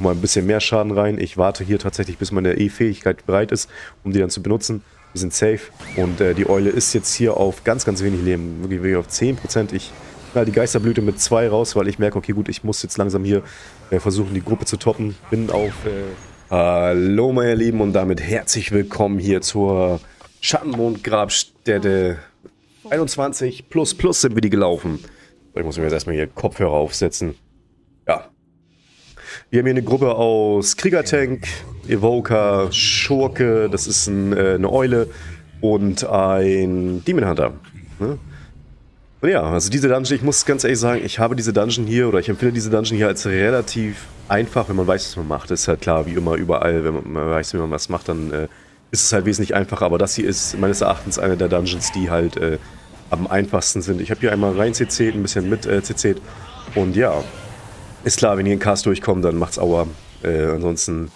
nochmal ein bisschen mehr Schaden rein. Ich warte hier tatsächlich, bis meine E-Fähigkeit bereit ist, um die dann zu benutzen. Wir sind safe. Und die Eule ist jetzt hier auf ganz, ganz wenig Leben. Wirklich auf 10%. Ich knall die Geisterblüte mit 2 raus, weil ich merke, okay gut, ich muss jetzt langsam hier versuchen, die Gruppe zu toppen. Bin auf... Hallo meine Lieben und damit herzlich willkommen hier zur Schattenmond-Grabstätte 21 plus sind wir die gelaufen. Ich muss mir jetzt erstmal hier Kopfhörer aufsetzen. Ja. Wir haben hier eine Gruppe aus Kriegertank, Evoker, Schurke, das ist eine Eule und ein Demon Hunter. Ne? Und ja, also diese Dungeon, ich muss ganz ehrlich sagen, ich habe diese Dungeon hier, oder ich empfinde diese Dungeon hier als relativ einfach, wenn man weiß, was man macht. Das ist halt klar, wie immer, überall, wenn man weiß, wie man was macht, dann ist es halt wesentlich einfacher. Aber das hier ist meines Erachtens eine der Dungeons, die halt am einfachsten sind. Ich habe hier einmal rein CC'd, ein bisschen mit CC'd. Und ja, ist klar, wenn hier ein Cast durchkommt, dann macht's Aua. Ansonsten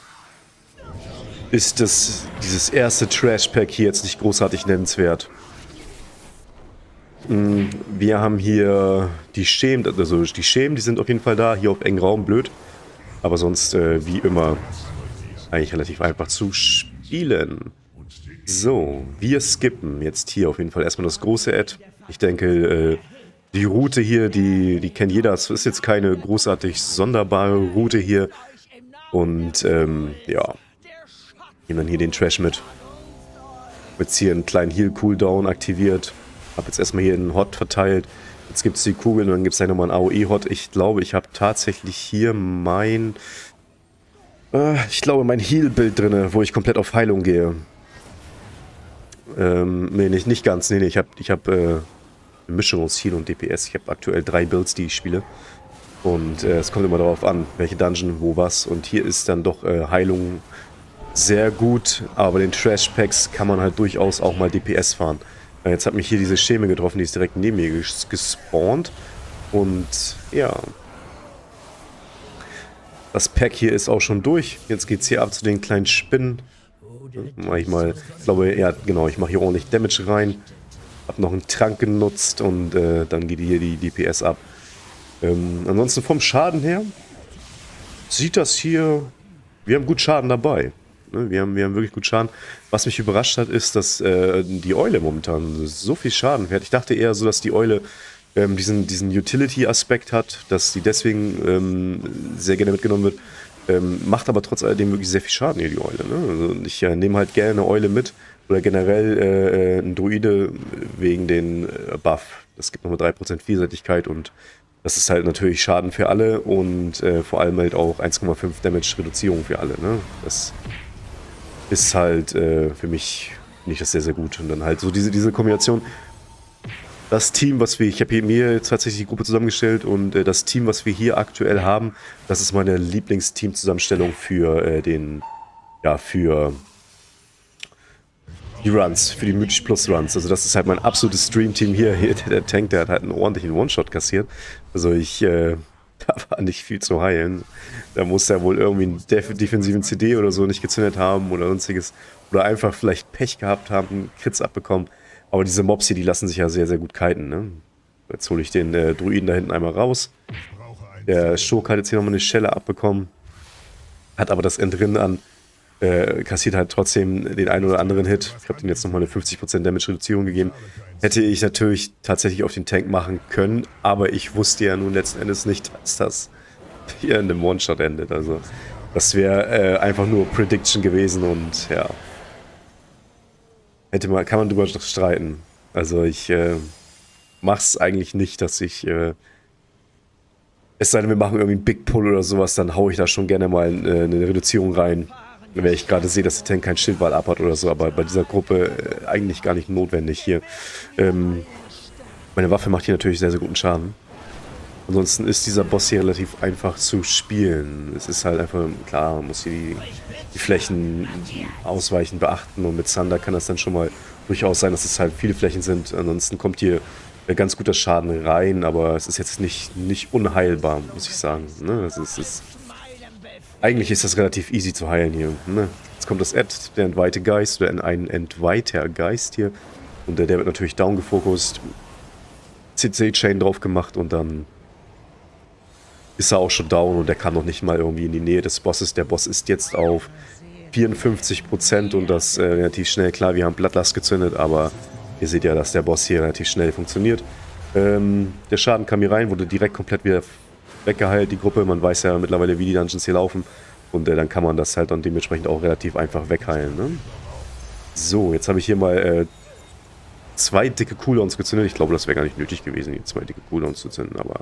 ist dieses erste Trash-Pack hier jetzt nicht großartig nennenswert. Wir haben hier die Schemen, also die Schemen, die sind auf jeden Fall da, hier auf engem Raum, blöd. Aber sonst, wie immer, eigentlich relativ einfach zu spielen. So, wir skippen jetzt hier auf jeden Fall erstmal das große Ad. Ich denke, die Route hier, die kennt jeder. Es ist jetzt keine großartig sonderbare Route hier. Und, ja, nehmen dann hier den Trash mit. Jetzt hier einen kleinen Heal-Cooldown aktiviert. Hab jetzt erstmal hier einen Hot verteilt. Jetzt gibt es die Kugeln und dann gibt es nochmal einen AOE-Hot. Ich glaube, ich habe tatsächlich hier mein Heal-Bild drin, wo ich komplett auf Heilung gehe. Nee, nicht ganz. Nee, ich hab eine Mischung aus Heal und DPS. Ich habe aktuell 3 Builds, die ich spiele. Und es kommt immer darauf an, welche Dungeon, wo was. Und hier ist dann doch Heilung sehr gut. Aber bei den Trash-Packs kann man halt durchaus auch mal DPS fahren. Jetzt hat mich hier diese Scheme getroffen, die ist direkt neben mir gespawnt. Und ja. Das Pack hier ist auch schon durch. Jetzt geht es hier ab zu den kleinen Spinnen. Mach ich mal, ich glaube, ja genau, ich mache hier ordentlich Damage rein. Hab noch einen Trank genutzt und dann geht hier die DPS ab. Ansonsten vom Schaden her sieht das hier, wir haben gut Schaden dabei. Wir haben wirklich gut Schaden. Was mich überrascht hat, ist, dass die Eule momentan so viel Schaden fährt. Ich dachte eher so, dass die Eule diesen Utility-Aspekt hat, dass die deswegen sehr gerne mitgenommen wird. Macht aber trotz alledem wirklich sehr viel Schaden hier, die Eule. Ne? Also ich nehme halt gerne eine Eule mit oder generell einen Druide wegen den Buff. Das gibt nochmal 3% Vielseitigkeit und das ist halt natürlich Schaden für alle und vor allem halt auch 1,5 Damage-Reduzierung für alle. Ne? Das ist halt für mich nicht das sehr, sehr gut. Und dann halt so diese Kombination. Das Team, was ich habe mir jetzt tatsächlich die Gruppe zusammengestellt und das Team, was wir hier aktuell haben, das ist meine Lieblingsteam-Zusammenstellung für für die Runs, für die Mythisch Plus Runs. Also das ist halt mein absolutes Stream-Team hier. Der Tank, der hat halt einen ordentlichen One-Shot kassiert. Also da war nicht viel zu heilen. Da muss er wohl irgendwie einen defensiven CD oder so nicht gezündet haben oder sonstiges. Oder einfach vielleicht Pech gehabt haben, Crits abbekommen. Aber diese Mobs hier, die lassen sich ja sehr, sehr gut kiten. Ne? Jetzt hole ich den Druiden da hinten einmal raus. Der Schurke hat jetzt hier nochmal eine Schelle abbekommen. Hat aber das Entrinnen an. Kassiert halt trotzdem den einen oder anderen Hit. Ich habe dem jetzt nochmal eine 50% Damage-Reduzierung gegeben. Hätte ich natürlich tatsächlich auf den Tank machen können, aber ich wusste ja nun letzten Endes nicht, dass das hier in einem One-Shot endet. Also das wäre einfach nur Prediction gewesen und ja. Kann man drüber streiten. Also ich mach's eigentlich nicht, dass ich es sei denn, wir machen irgendwie einen Big Pull oder sowas, dann haue ich da schon gerne mal eine Reduzierung rein. Wenn ich gerade sehe, dass der Tank kein Schildwall ab hat oder so, aber bei dieser Gruppe eigentlich gar nicht notwendig hier. Meine Waffe macht hier natürlich sehr, sehr guten Schaden. Ansonsten ist dieser Boss hier relativ einfach zu spielen. Es ist halt einfach, klar, man muss hier die Flächen ausweichen, beachten und mit Thunder kann das dann schon mal durchaus sein, dass es halt viele Flächen sind. Ansonsten kommt hier ganz guter Schaden rein, aber es ist jetzt nicht unheilbar, muss ich sagen. Ne? Eigentlich ist das relativ easy zu heilen hier. Ne? Jetzt kommt das Ad, der entweihte Geist, oder ein entweihter Geist hier. Und der wird natürlich down gefokust. CC-Chain drauf gemacht und dann ist er auch schon down und der kam noch nicht mal irgendwie in die Nähe des Bosses. Der Boss ist jetzt auf 54% und das relativ schnell. Klar, wir haben Bloodlust gezündet, aber ihr seht ja, dass der Boss hier relativ schnell funktioniert. Der Schaden kam hier rein, wurde direkt komplett wieder weggeheilt, die Gruppe. Man weiß ja mittlerweile, wie die Dungeons hier laufen. Und dann kann man das halt dann dementsprechend auch relativ einfach wegheilen. Ne? So, jetzt habe ich hier mal 2 dicke Cooldowns gezündet. Ich glaube, das wäre gar nicht nötig gewesen, die 2 dicke Cooldowns zu zünden, aber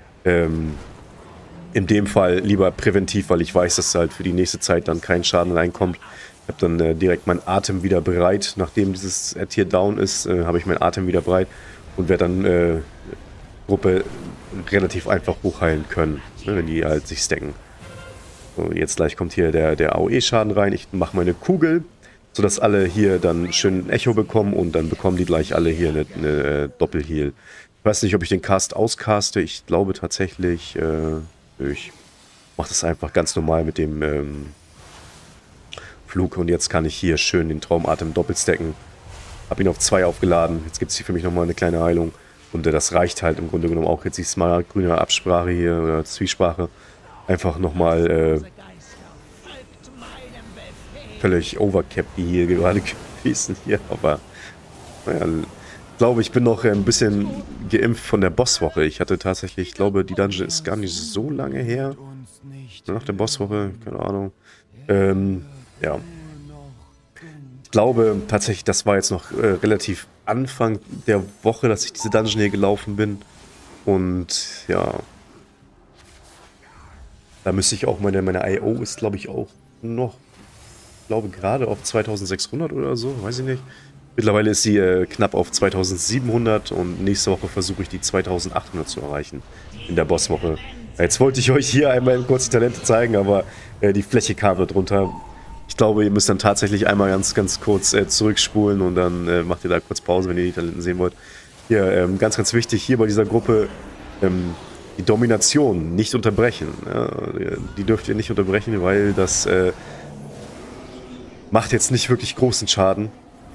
in dem Fall lieber präventiv, weil ich weiß, dass halt für die nächste Zeit dann kein Schaden reinkommt. Ich habe dann direkt meinen Atem wieder bereit. Nachdem dieses Tier down ist, habe ich meinen Atem wieder bereit und werde dann Gruppe relativ einfach hochheilen können, ne, wenn die halt sich stacken. So, jetzt gleich kommt hier der AOE-Schaden rein. Ich mache meine Kugel, sodass alle hier dann schön ein Echo bekommen und dann bekommen die gleich alle hier eine Doppelheal. Ich weiß nicht, ob ich den Cast auscaste. Ich glaube tatsächlich, ich mache das einfach ganz normal mit dem Flug und jetzt kann ich hier schön den Traumatem doppelt stacken. Habe ihn auf 2 aufgeladen. Jetzt gibt es hier für mich nochmal eine kleine Heilung. Und das reicht halt im Grunde genommen auch jetzt die smaragdgrüne Absprache hier oder Zwiesprache. Einfach nochmal völlig overcapped hier gerade gewesen hier. Aber naja, ich glaube, ich bin noch ein bisschen geimpft von der Bosswoche. Ich hatte tatsächlich, ich glaube, die Dungeon ist gar nicht so lange her. Nach der Bosswoche, keine Ahnung. Ja. Ich glaube tatsächlich, das war jetzt noch relativ Anfang der Woche, dass ich diese Dungeon hier gelaufen bin. Und ja. Da müsste ich auch, meine IO ist glaube ich auch noch, ich glaube gerade auf 2600 oder so, weiß ich nicht. Mittlerweile ist sie knapp auf 2700 und nächste Woche versuche ich die 2800 zu erreichen in der Bosswoche. Jetzt wollte ich euch hier einmal kurz die Talente zeigen, aber die Fläche kam da drunter. Ich glaube, ihr müsst dann tatsächlich einmal ganz kurz zurückspulen und dann macht ihr da kurz Pause, wenn ihr die Talenten sehen wollt. Hier, ganz wichtig, hier bei dieser Gruppe, die Domination nicht unterbrechen. Ja, die dürft ihr nicht unterbrechen, weil das macht jetzt nicht wirklich großen Schaden.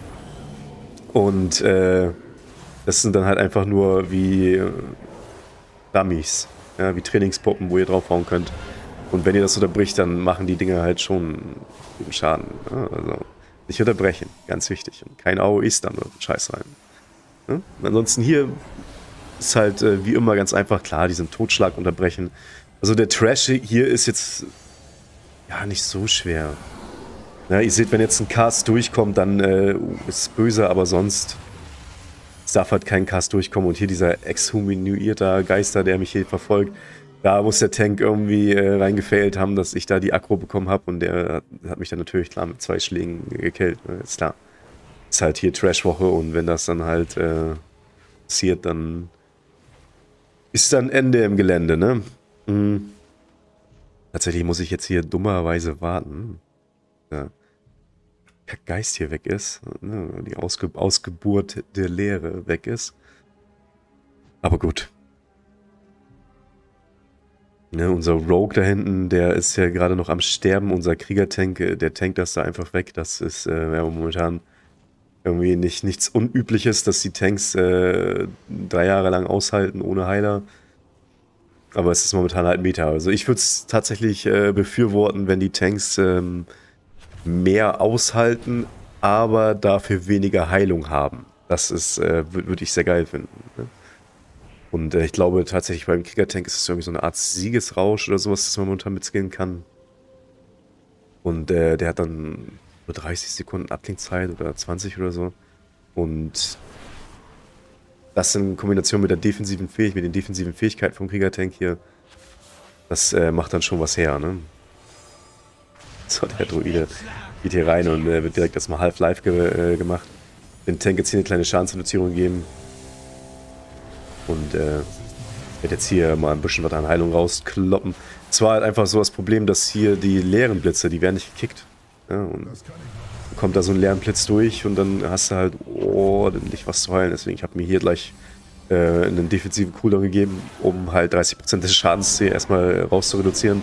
Und das sind dann halt einfach nur wie Dummies, ja, wie Trainingspuppen, wo ihr draufhauen könnt. Und wenn ihr das unterbricht, dann machen die Dinge halt schon Schaden. Ja, also nicht unterbrechen, ganz wichtig. Und kein AOEs dann oder Scheiß rein. Ja? Ansonsten hier ist halt wie immer ganz einfach, klar, diesen Totschlag unterbrechen. Also der Trash hier ist jetzt ja nicht so schwer. Ja, ihr seht, wenn jetzt ein Cast durchkommt, dann ist es böse, aber sonst es darf halt kein Cast durchkommen. Und hier dieser exhuminierte Geister, der mich hier verfolgt, da muss der Tank irgendwie reingefailt haben, dass ich da die Aggro bekommen habe. Und der hat mich dann natürlich klar mit 2 Schlägen gekillt. Ne? Ist klar. Ist halt hier Trash-Woche und wenn das dann halt passiert, dann ist dann Ende im Gelände, ne? Mhm. Tatsächlich muss ich jetzt hier dummerweise warten. Ja. Der Geist hier weg ist. Ne? Die Ausgeburt der Leere weg ist. Aber gut. Ne, unser Rogue da hinten, der ist ja gerade noch am Sterben. Unser Kriegertank, der tankt das da einfach weg. Das ist ja, momentan irgendwie nichts Unübliches, dass die Tanks 3 Jahre lang aushalten ohne Heiler. Aber es ist momentan halt Meta. Also ich würde es tatsächlich befürworten, wenn die Tanks mehr aushalten, aber dafür weniger Heilung haben. Das ist würde ich sehr geil finden. Ne? Und ich glaube tatsächlich beim Kriegertank ist es irgendwie so eine Art Siegesrausch oder sowas, das man momentan mitskillen kann. Und der hat dann nur 30 Sekunden Abklingzeit oder 20 oder so. Und das in Kombination mit der defensiven mit den defensiven Fähigkeiten vom Kriegertank hier, das macht dann schon was her, ne? So, der Druide geht hier rein und wird direkt erstmal Half-Life gemacht. Den Tank jetzt hier eine kleine Schadensreduzierung geben. Und werde jetzt hier mal ein bisschen was an Heilung rauskloppen. Es war halt einfach so das Problem, dass hier die leeren Blitze, die werden nicht gekickt. Ja, und dann kommt da so ein leeren Blitz durch und dann hast du halt ordentlich was zu heilen. Deswegen, ich habe mir hier gleich einen defensiven Cooldown gegeben, um halt 30% des Schadens hier erstmal raus zu reduzieren.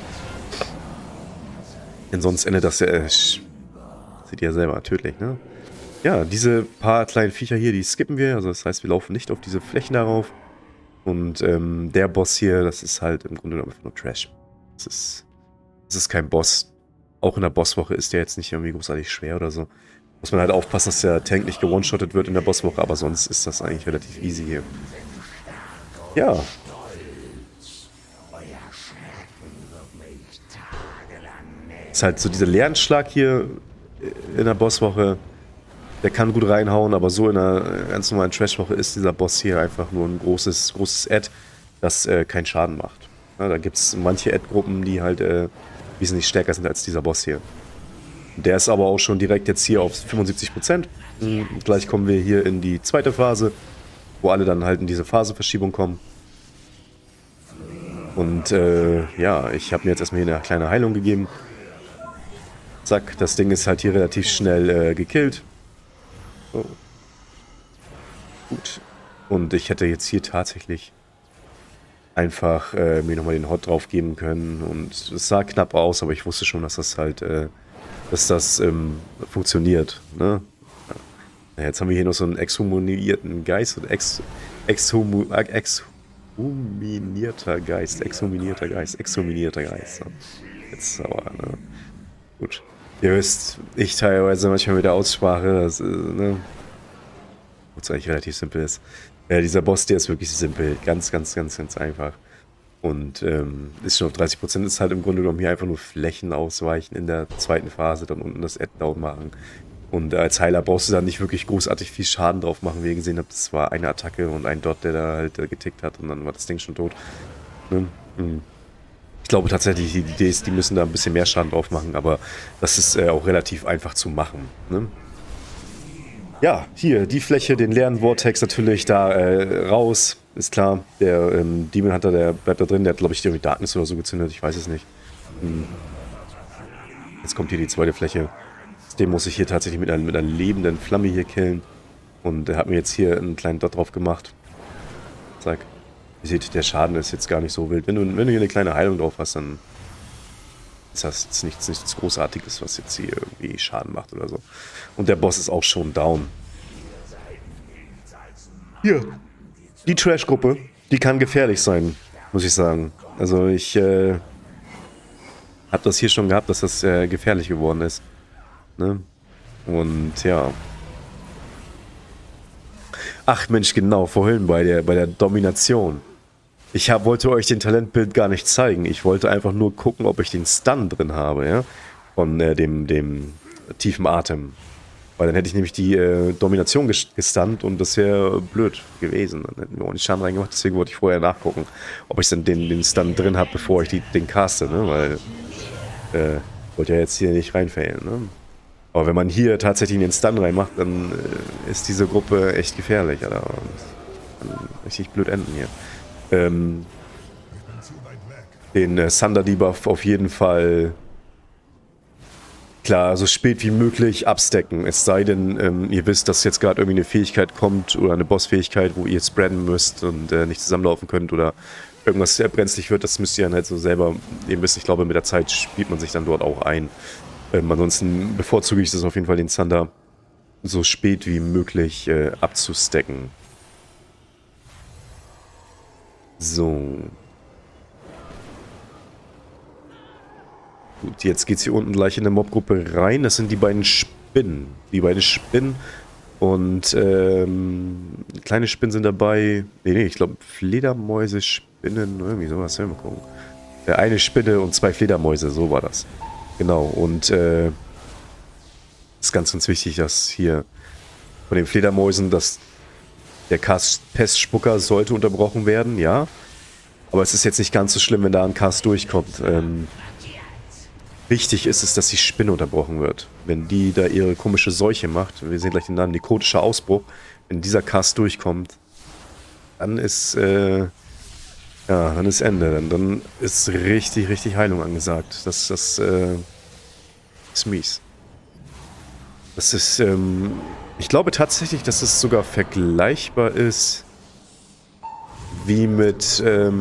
Denn sonst endet das ja, seht ihr ja selber, tödlich, ne? Ja, diese paar kleinen Viecher hier, die skippen wir. Also das heißt, wir laufen nicht auf diese Flächen darauf. Und der Boss hier, das ist halt im Grunde genommen einfach nur Trash. Das ist kein Boss. Auch in der Bosswoche ist der jetzt nicht irgendwie großartig schwer oder so. Muss man halt aufpassen, dass der Tank nicht gewone-shottet wird in der Bosswoche, aber sonst ist das eigentlich relativ easy hier. Ja. Ist halt so dieser Lernschlag hier in der Bosswoche. Der kann gut reinhauen, aber so in einer ganz normalen Trash-Woche ist dieser Boss hier einfach nur ein großes Add, das keinen Schaden macht. Ja, da gibt es manche Add-Gruppen, die halt wesentlich stärker sind als dieser Boss hier. Der ist aber auch schon direkt jetzt hier auf 75%. Gleich kommen wir hier in die zweite Phase, wo alle dann halt in diese Phasenverschiebung kommen. Und ja, ich habe mir jetzt erstmal hier eine kleine Heilung gegeben. Zack, das Ding ist halt hier relativ schnell gekillt. So. Gut. Und ich hätte jetzt hier tatsächlich einfach mir nochmal den Hot drauf geben können. Und es sah knapp aus, aber ich wusste schon, dass das halt funktioniert. Ne? Ja, jetzt haben wir hier noch so einen exhuminierten Geist und exhuminierter Geist. So. Jetzt aber, ne? Gut. Ihr wisst, ich teilweise manchmal mit der Aussprache, das ne? Was eigentlich relativ simpel ist. Dieser Boss, der ist wirklich simpel. Ganz einfach. Und ist schon auf 30%, ist halt im Grunde genommen hier einfach nur Flächen ausweichen in der zweiten Phase, dann unten das Add-Down machen. Und als Heiler brauchst du da nicht wirklich großartig viel Schaden drauf machen, wie ihr gesehen habt. Das war eine Attacke und ein Dot, der da halt getickt hat und dann war das Ding schon tot. Ne? Ich glaube tatsächlich, die Idee ist, die müssen da ein bisschen mehr Schaden drauf machen, aber das ist auch relativ einfach zu machen. Ne? Ja, hier, die Fläche, den leeren Vortex natürlich da raus, ist klar. Der Demon Hunter, der bleibt da drin, der hat, glaube ich, irgendwie Darkness oder so gezündet, ich weiß es nicht. Jetzt kommt hier die zweite Fläche. Den muss ich hier tatsächlich mit einer lebenden Flamme hier killen. Und er hat mir jetzt hier einen kleinen Dot drauf gemacht. Zack. Ihr seht, der Schaden ist jetzt gar nicht so wild. Wenn du hier eine kleine Heilung drauf hast, dann ist das jetzt nichts Großartiges, was jetzt hier irgendwie Schaden macht oder so. Und der Boss ist auch schon down. Hier. Die Trash-Gruppe, die kann gefährlich sein, muss ich sagen. Also ich habe das hier schon gehabt, dass das gefährlich geworden ist. Ne? Und ja. Ach Mensch, genau, vorhin bei der Domination. Ich wollte euch den Talentbild gar nicht zeigen. Ich wollte einfach nur gucken, ob ich den Stun drin habe, ja. Von dem tiefen Atem. Weil dann hätte ich nämlich die Domination gestunt und das wäre blöd gewesen. Dann hätten wir auch nicht Schaden reingemacht, deswegen wollte ich vorher nachgucken, ob ich dann den Stun drin habe, bevor ich den caste, ne? Weil wollte ja jetzt hier nicht reinfällen, ne? Aber wenn man hier tatsächlich den Stun reinmacht, dann ist diese Gruppe echt gefährlich, Alter. Das kann richtig blöd enden hier. Den Thunder Debuff auf jeden Fall klar, so spät wie möglich abstacken. Es sei denn, ihr wisst, dass jetzt gerade irgendwie eine Fähigkeit kommt oder eine Bossfähigkeit, wo ihr spreaden müsst und nicht zusammenlaufen könnt oder irgendwas sehr brenzlig wird, das müsst ihr dann halt so selber eben wissen. Ich glaube, mit der Zeit spielt man sich dann dort auch ein. Ansonsten bevorzuge ich das auf jeden Fall, den Thunder so spät wie möglich abzustacken. So. Gut, jetzt geht es hier unten gleich in der Mobgruppe rein. Das sind die beiden Spinnen. Und kleine Spinnen sind dabei. Nee, ich glaube Fledermäuse, Spinnen, irgendwie sowas. Mal gucken. Eine Spinne und 2 Fledermäuse, so war das. Genau, und ist ganz wichtig, dass hier von den Fledermäusen, dass der Cast Pestspucker sollte unterbrochen werden, ja. Aber es ist jetzt nicht ganz so schlimm, wenn da ein Cast durchkommt. Wichtig ist es, dass die Spinne unterbrochen wird. Wenn die da ihre komische Seuche macht, wir sehen gleich den Namen, nekrotischer Ausbruch, wenn dieser Cast durchkommt, dann ist, dann ist Ende. Dann ist richtig Heilung angesagt. Das ist mies. Das ist, ich glaube tatsächlich, dass es sogar vergleichbar ist wie mit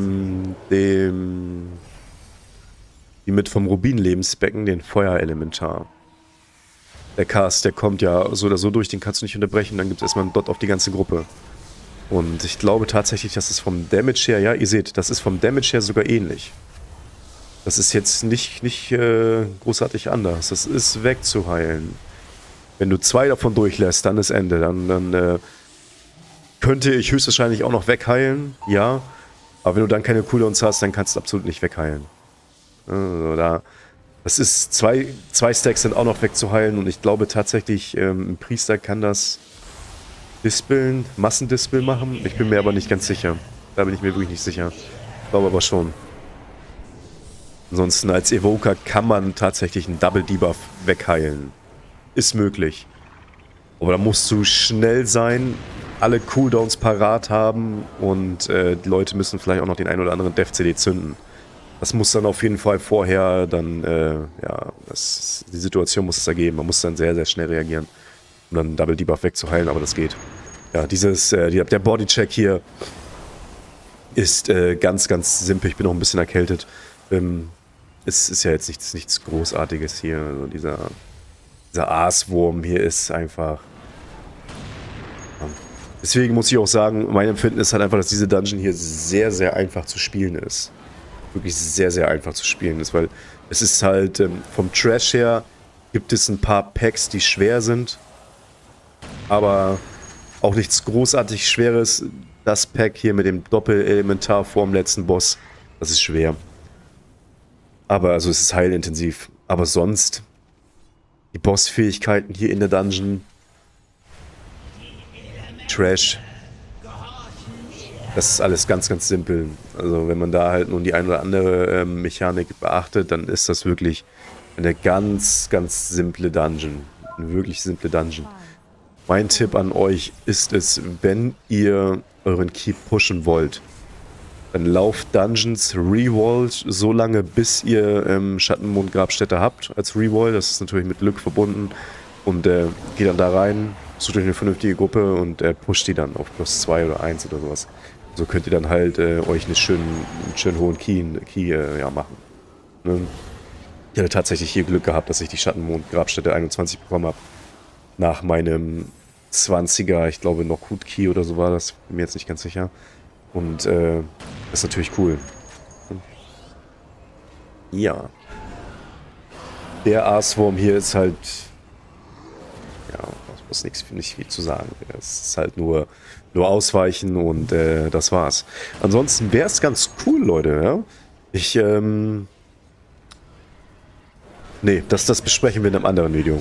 vom Rubin-Lebensbecken, den Feuerelementar. Der Cast, der kommt ja so oder so durch, den kannst du nicht unterbrechen, dann gibt es erstmal einen Dot auf die ganze Gruppe. Und ich glaube tatsächlich, dass es vom Damage her, ja, ihr seht, das ist vom Damage her sogar ähnlich. Das ist jetzt nicht großartig anders. Das ist wegzuheilen. Wenn du 2 davon durchlässt, dann ist Ende. Dann könnte ich höchstwahrscheinlich auch noch wegheilen, ja. Aber wenn du dann keine Cooldowns hast, dann kannst du absolut nicht wegheilen. Also das ist, zwei Stacks sind auch noch wegzuheilen und ich glaube tatsächlich, ein Priester kann das Dispeln, Massendispel machen. Ich bin mir aber nicht ganz sicher. Da bin ich mir wirklich nicht sicher. Ich glaube aber schon. Ansonsten als Evoker kann man tatsächlich einen Double Debuff wegheilen. Ist möglich. Aber da musst du schnell sein, alle Cooldowns parat haben und die Leute müssen vielleicht auch noch den einen oder anderen Death-CD zünden. Das muss dann auf jeden Fall vorher dann, ja, die Situation muss es ergeben. Man muss dann sehr, sehr schnell reagieren, um dann einen Double Debuff wegzuheilen, aber das geht. Ja, der Bodycheck hier ist ganz, ganz simpel. Ich bin noch ein bisschen erkältet. Es ist ja jetzt nichts Großartiges hier. Also dieser Aaswurm hier ist einfach... Deswegen muss ich auch sagen, mein Empfinden ist halt einfach, dass diese Dungeon hier sehr, sehr einfach zu spielen ist. Wirklich sehr, sehr einfach zu spielen ist, weil es ist halt vom Trash her gibt es ein paar Packs, die schwer sind, aber auch nichts großartig Schweres. Das Pack hier mit dem Doppelelementar vor dem letzten Boss, das ist schwer. Aber also es ist heilintensiv. Aber sonst die Bossfähigkeiten hier in der Dungeon, Trash. Das ist alles ganz, ganz simpel. Also wenn man da halt nun die ein oder andere Mechanik beachtet, dann ist das wirklich eine ganz, ganz simple Dungeon. Eine wirklich simple Dungeon. Mein Tipp an euch ist es, wenn ihr euren Keep pushen wollt, dann lauft Dungeons Rewalled so lange, bis ihr Schattenmond-Grabstätte habt als Rewall. Das ist natürlich mit Glück verbunden. Und geht dann da rein, sucht euch eine vernünftige Gruppe und pusht die dann auf +2 oder 1 oder sowas. So könnt ihr dann halt euch einen schönen hohen Key ja, machen. Ne? Ich hatte tatsächlich hier Glück gehabt, dass ich die Schattenmond-Grabstätte 21 bekommen habe. Nach meinem 20er, ich glaube noch Hood Key oder so war das, bin mir jetzt nicht ganz sicher. Und das ist natürlich cool. Ja. Der Aaswurm hier ist halt... Ja, ich muss nicht viel zu sagen. Es ist halt nur ausweichen und das war's. Ansonsten wäre es ganz cool, Leute. Ja? Nee, das besprechen wir in einem anderen Video.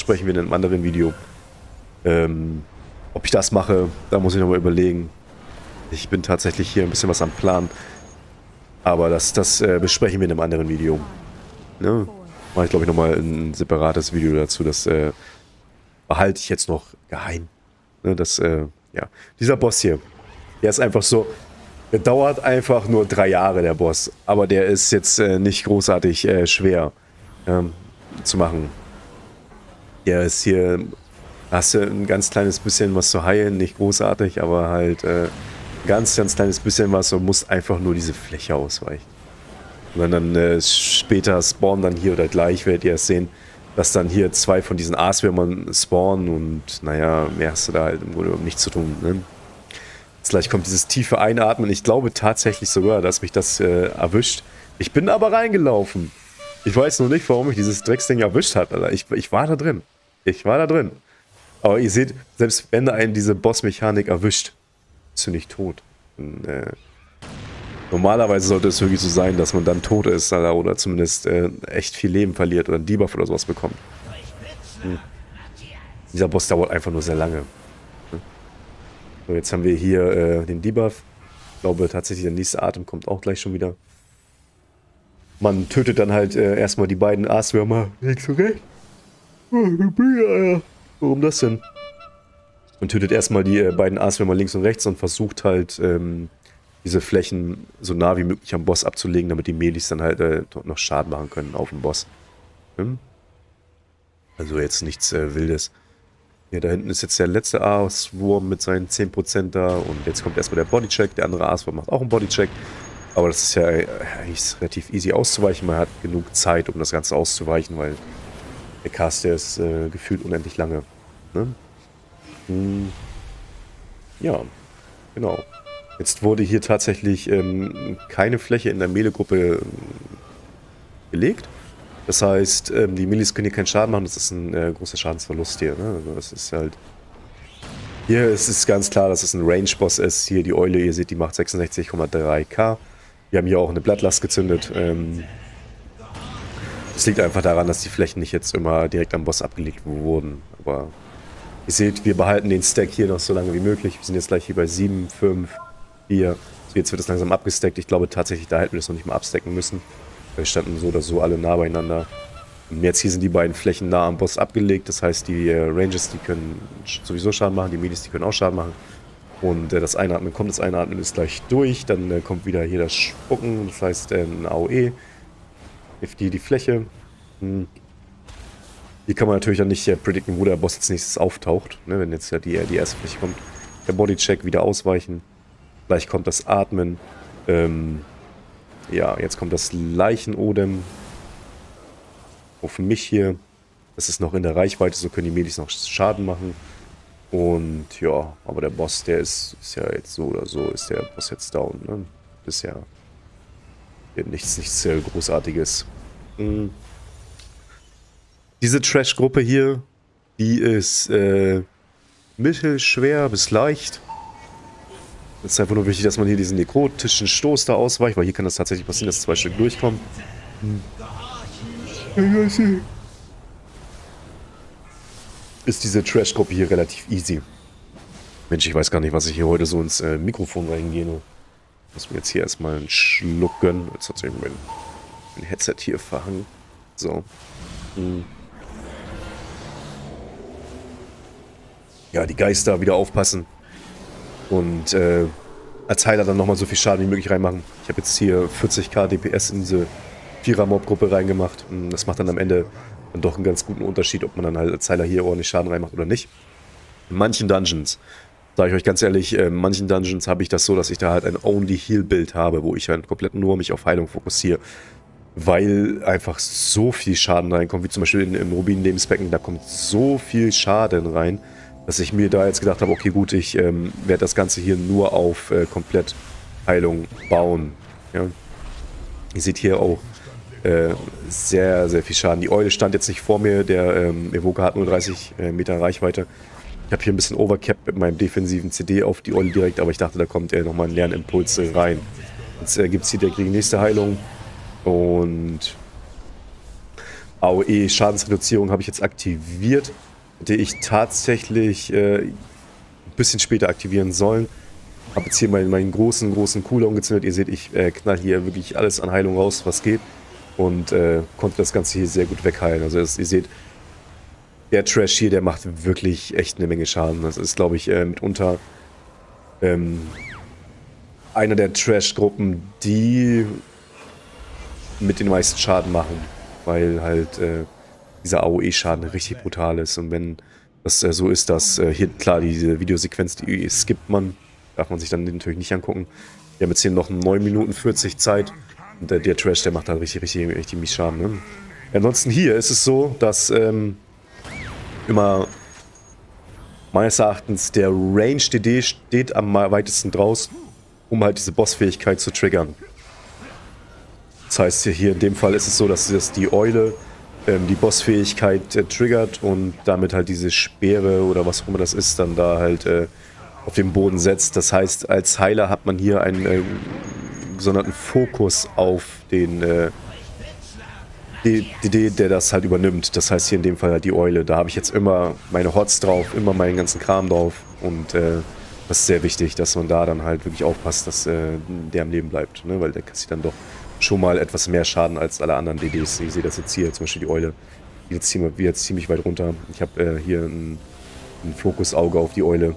Ob ich das mache, da muss ich nochmal überlegen. Ich bin tatsächlich hier ein bisschen was am Plan. Aber das besprechen wir in einem anderen Video. Ne? Mache ich, glaube ich, nochmal ein separates Video dazu. Das behalte ich jetzt noch geheim. Ne, ja. Dieser Boss hier, der ist einfach so... Der dauert einfach nur 3 Jahre, der Boss. Aber der ist jetzt nicht großartig schwer zu machen. Der ist hier... Hast du ein ganz kleines bisschen was zu heilen, nicht großartig, aber halt ein ganz, ganz kleines bisschen was und musst einfach nur diese Fläche ausweichen. Und dann später spawnen dann hier oder gleich, werdet ihr es sehen, dass dann hier 2 von diesen Aaswürmern spawnen und naja, mehr hast du da halt im Grunde genommen nichts zu tun. Ne? Jetzt gleich kommt dieses tiefe Einatmen. Ich glaube tatsächlich sogar, dass mich das erwischt. Ich bin aber reingelaufen. Ich weiß nur nicht, warum mich dieses Drecksding erwischt hat, Alter. Ich war da drin. Aber ihr seht, selbst wenn einen diese Bossmechanik erwischt, bist du nicht tot. Und, normalerweise sollte es wirklich so sein, dass man dann tot ist, Alter, oder zumindest echt viel Leben verliert oder einen Debuff oder sowas bekommt. Dieser Boss dauert einfach nur sehr lange. So, jetzt haben wir hier den Debuff. Ich glaube tatsächlich, der nächste Atem kommt auch gleich schon wieder. Man tötet dann halt erstmal die beiden Aaswürmer links und rechts. Warum das denn? Man tötet erstmal die beiden Aaswürmer links und rechts und versucht halt diese Flächen so nah wie möglich am Boss abzulegen, damit die Melis dann halt noch Schaden machen können auf dem Boss. Also jetzt nichts Wildes. Hier, da hinten ist jetzt der letzte Aaswurm mit seinen 10% da und jetzt kommt erstmal der Bodycheck. Der andere Aaswurm macht auch einen Bodycheck. Aber das ist ja eigentlich relativ easy auszuweichen. Man hat genug Zeit, um das Ganze auszuweichen, weil der Cast, der ist gefühlt unendlich lange. Ne? Ja. Genau. Jetzt wurde hier tatsächlich keine Fläche in der Melee-Gruppe gelegt. Das heißt, die Melees können hier keinen Schaden machen. Das ist ein großer Schadensverlust hier. Ne? Also das ist halt... Hier ist es ganz klar, dass es ein Range-Boss ist. Hier die Eule, ihr seht, die macht 66,3k. Wir haben hier auch eine Blattlast gezündet. Das liegt einfach daran, dass die Flächen nicht jetzt immer direkt am Boss abgelegt wurden. Aber ihr seht, wir behalten den Stack hier noch so lange wie möglich. Wir sind jetzt gleich hier bei 7, 5, 4. So, jetzt wird es langsam abgestackt. Ich glaube tatsächlich, da hätten wir das noch nicht mal abstacken müssen. Wir standen so oder so alle nah beieinander. Und jetzt hier sind die beiden Flächen nah am Boss abgelegt. Das heißt, die Rangers, die können sowieso Schaden machen. Die Medis, die können auch Schaden machen. Und das Einatmen kommt. Das Einatmen ist gleich durch. Dann kommt wieder hier das Spucken. Das heißt, ein AOE. Hilft die Fläche. Hier kann man natürlich dann nicht predikten, wo der Boss als nächstes auftaucht. Ne, wenn jetzt ja die erste Fläche kommt. Der Bodycheck, wieder ausweichen. Gleich kommt das Atmen. Ja, jetzt kommt das Leichenodem. Auf mich hier. Das ist noch in der Reichweite, so können die Medis noch Schaden machen. Und ja, aber der Boss, der ist ja jetzt so oder so, ist der Boss jetzt down. Ne? Bisher nichts Großartiges. Diese Trash-Gruppe hier, die ist mittelschwer bis leicht. Es ist einfach nur wichtig, dass man hier diesen nekrotischen Stoß da ausweicht, weil hier kann das tatsächlich passieren, dass 2 Stück durchkommen. Ist diese Trash-Gruppe hier relativ easy. Mensch, ich weiß gar nicht, was ich hier heute so ins Mikrofon reingehe. Ich muss mir jetzt hier erstmal einen Schluck gönnen. Jetzt hat sich mein Headset hier verhangen. So. Ja, die Geister wieder aufpassen. Und als Heiler dann nochmal so viel Schaden wie möglich reinmachen. Ich habe jetzt hier 40k DPS in diese 4er-Mob-Gruppe reingemacht. Das macht dann am Ende dann doch einen ganz guten Unterschied, ob man dann halt als Heiler hier ordentlich Schaden reinmacht oder nicht. In manchen Dungeons, sage ich euch ganz ehrlich, in manchen Dungeons habe ich das so, dass ich da halt ein Only-Heal-Bild habe, wo ich halt komplett nur mich auf Heilung fokussiere. Weil einfach so viel Schaden reinkommt, wie zum Beispiel im Rubin-Lebensbecken, da kommt so viel Schaden rein, dass ich mir da jetzt gedacht habe, okay gut, ich werde das Ganze hier nur auf komplett Heilung bauen. Ja. Ihr seht hier auch sehr, sehr viel Schaden. Die Eule stand jetzt nicht vor mir, der Evoker hat nur 30 Meter Reichweite. Ich habe hier ein bisschen overcapped mit meinem defensiven CD auf die Eule direkt, aber ich dachte, da kommt nochmal ein Lernimpuls rein. Jetzt gibt es hier direkt die nächste Heilung. Und AOE Schadensreduzierung habe ich jetzt aktiviert, die ich tatsächlich ein bisschen später aktivieren sollen. Habe jetzt hier meinen großen Cooldown gezündet. Ihr seht, ich knall hier wirklich alles an Heilung raus, was geht. Und konnte das Ganze hier sehr gut wegheilen. Also ihr seht, der Trash hier, der macht wirklich echt eine Menge Schaden. Das ist, glaube ich, mitunter einer der Trash-Gruppen, die mit den meisten Schaden machen. Weil halt dieser AOE-Schaden richtig brutal ist. Und wenn das so ist, dass hier, klar, diese Videosequenz, die skippt man. Darf man sich dann natürlich nicht angucken. Wir haben jetzt hier noch 9 Minuten 40 Zeit. Und der Trash, der macht halt richtig mies Schaden. Ne? Ansonsten hier ist es so, dass immer meines Erachtens der Range-DD steht am weitesten draus, um halt diese Bossfähigkeit zu triggern. Das heißt, hier in dem Fall ist es so, dass die Eule die Bossfähigkeit triggert und damit halt diese Speere oder was auch immer das ist, dann da halt auf den Boden setzt. Das heißt, als Heiler hat man hier einen gesonderten Fokus auf den DD, der das halt übernimmt. Das heißt hier in dem Fall halt die Eule. Da habe ich jetzt immer meine Hots drauf, immer meinen ganzen Kram drauf. Und das ist sehr wichtig, dass man da dann halt wirklich aufpasst, dass der am Leben bleibt. Ne? Weil der kassiert dann doch schon mal etwas mehr Schaden als alle anderen DDs. Ich sehe das jetzt hier, zum Beispiel die Eule. Die jetzt ziemlich weit runter. Ich habe hier ein Fokusauge auf die Eule.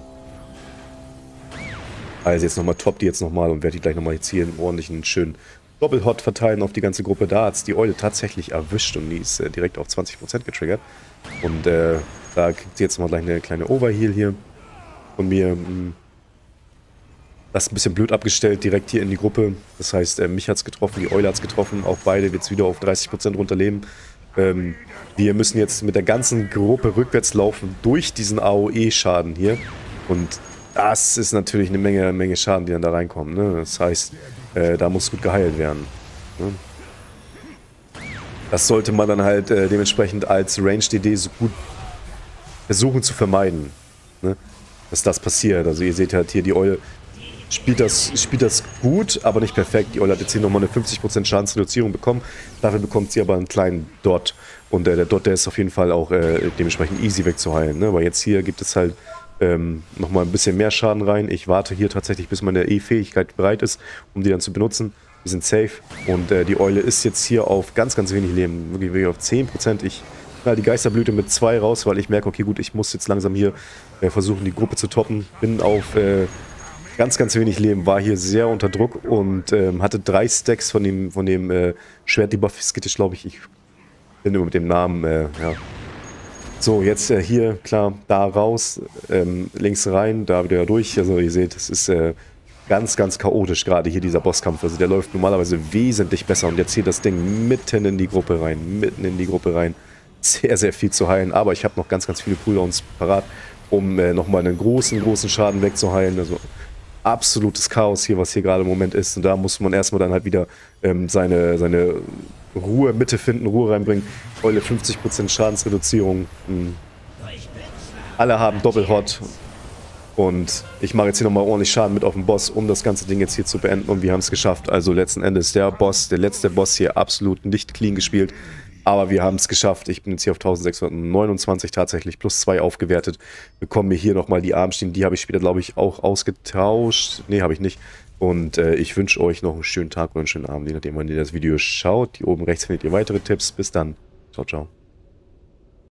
Also jetzt nochmal top die jetzt nochmal und werde die gleich nochmal jetzt hier einen ordentlichen, schönen Doppelhot verteilen auf die ganze Gruppe. Da hat es die Eule tatsächlich erwischt und die ist direkt auf 20% getriggert. Und da kriegt sie jetzt mal gleich eine kleine Overheal hier von mir. Das ist ein bisschen blöd abgestellt, direkt hier in die Gruppe. Das heißt, mich hat es getroffen, die Eule hat es getroffen. Auch beide wird es wieder auf 30% runterleben. Wir müssen jetzt mit der ganzen Gruppe rückwärts laufen durch diesen AOE-Schaden hier. Und Das ist natürlich eine Menge Schaden, die dann da reinkommen. Ne? Das heißt, da muss gut geheilt werden. Ne? Das sollte man dann halt dementsprechend als Ranged-DD so gut versuchen zu vermeiden. Ne? Dass das passiert. Also ihr seht halt hier, die Eule spielt das gut, aber nicht perfekt. Die Eule hat jetzt hier nochmal eine 50% Schadensreduzierung bekommen. Dafür bekommt sie aber einen kleinen Dot. Und der Dot, der ist auf jeden Fall auch dementsprechend easy wegzuheilen. Ne? Aber jetzt hier gibt es halt nochmal ein bisschen mehr Schaden rein. Ich warte hier tatsächlich, bis meine E-Fähigkeit bereit ist, um die dann zu benutzen. Wir sind safe. Und die Eule ist jetzt hier auf ganz wenig Leben. Wirklich auf 10%. Ich knall die Geisterblüte mit 2 raus, weil ich merke, okay gut, ich muss jetzt langsam hier versuchen, die Gruppe zu toppen. Bin auf ganz wenig Leben, war hier sehr unter Druck und hatte 3 Stacks von dem Schwert-Debuff skittisch, glaube ich. Ich bin immer mit dem Namen, ja. So, jetzt hier, klar, da raus, links rein, da wieder durch. Also ihr seht, es ist ganz chaotisch gerade hier dieser Bosskampf. Also der läuft normalerweise wesentlich besser und jetzt hier das Ding mitten in die Gruppe rein. Sehr viel zu heilen, aber ich habe noch ganz viele Cooldowns parat, um nochmal einen großen Schaden wegzuheilen. Also absolutes Chaos hier, was hier gerade im Moment ist. Und da muss man erstmal dann halt wieder seine Ruhe, Mitte finden, Ruhe reinbringen. Eule 50% Schadensreduzierung. Alle haben Doppelhot. Und ich mache jetzt hier nochmal ordentlich Schaden mit auf den Boss, um das ganze Ding jetzt hier zu beenden. Und wir haben es geschafft. Also letzten Endes der letzte Boss hier absolut nicht clean gespielt. Aber wir haben es geschafft. Ich bin jetzt hier auf 1629 tatsächlich, plus 2 aufgewertet. Bekommen mir hier nochmal die Armschienen. Die habe ich später, glaube ich, auch ausgetauscht. Ne, habe ich nicht. Und ich wünsche euch noch einen schönen Tag oder einen schönen Abend, je nachdem, wann ihr das Video schaut. Hier oben rechts findet ihr weitere Tipps. Bis dann. Ciao.